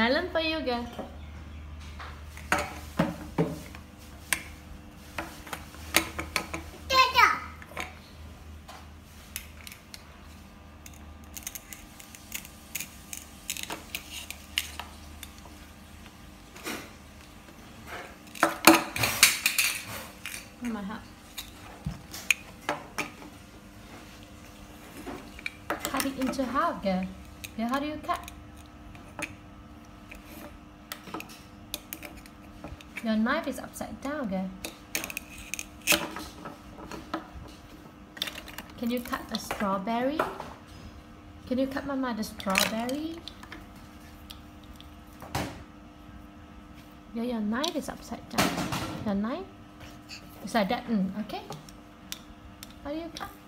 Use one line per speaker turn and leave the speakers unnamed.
Melon for you, girl. Mama help. Cut it into half, girl. Yeah, how do you cut? Your knife is upside down, girl. Can you cut a strawberry? Can you cut Mama the strawberry? Yeah, your knife is upside down. Your knife is like that. Okay. How do you cut?